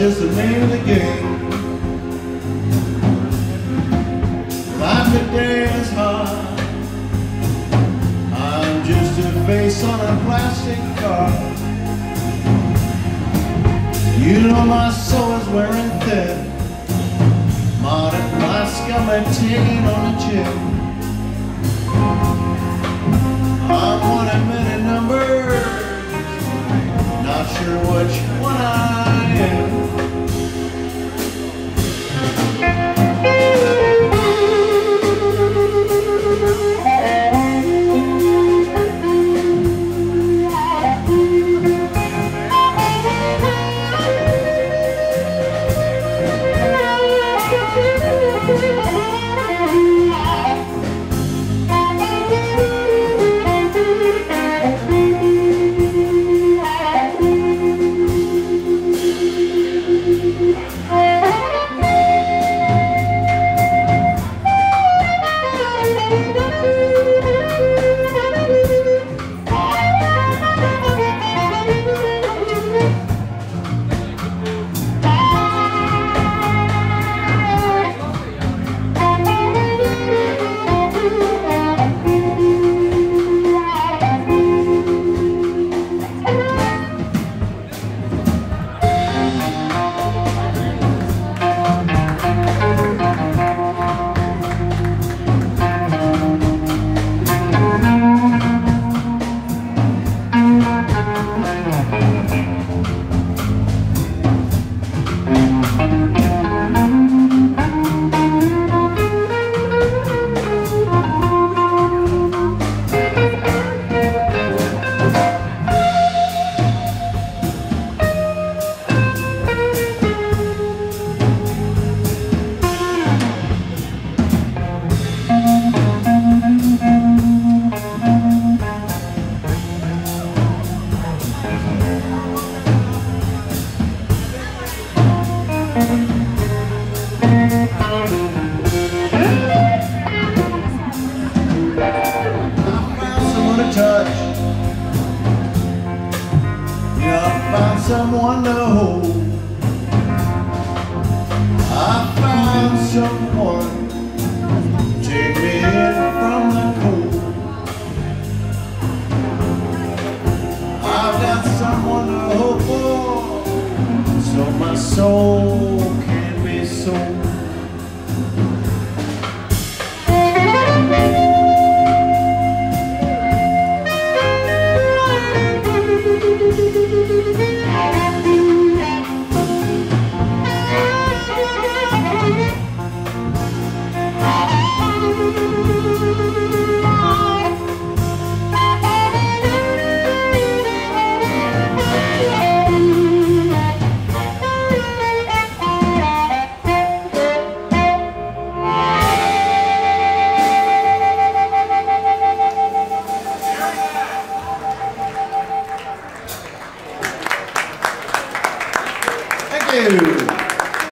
just the name of the game. Life today is hard. I'm just a face on a plastic card. You know my soul is wearing thin. Modern life's got me taking on the chin. I'm one of many numbers, not sure which one I am. Touch. Yeah, I found someone to hold. I found someone to take me in from the cold. I've got someone to hope for, so my soul can be sold. Thank you.